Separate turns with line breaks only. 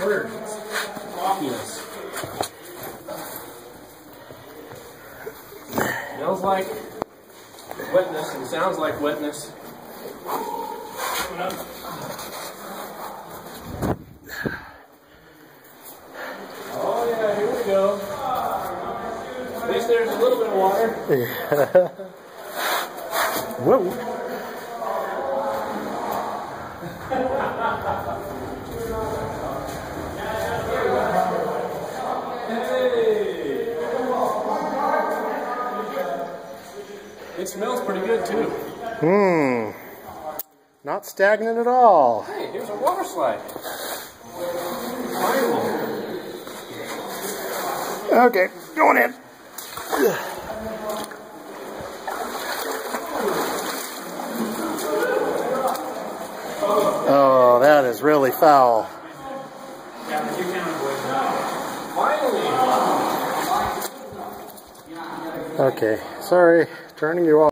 water. Obvious. Smells like wetness and sounds like wetness. Oh yeah, here we go. At least there's a little bit of water.
Whoa.
Hey. It smells pretty good too.
Not stagnant at all.
Hey, here's a water slide. Finally.
Okay, going in. Oh, that is really foul.
Finally.
Okay, sorry, turning you off.